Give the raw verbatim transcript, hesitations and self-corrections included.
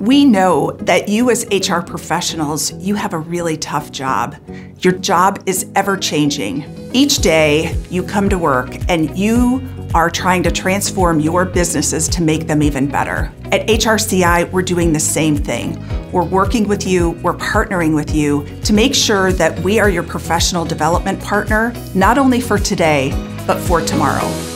We know that you as H R professionals, you have a really tough job. Your job is ever changing. Each day you come to work and you are trying to transform your businesses to make them even better. At H R C I, we're doing the same thing. We're working with you, we're partnering with you to make sure that we are your professional development partner, not only for today, but for tomorrow.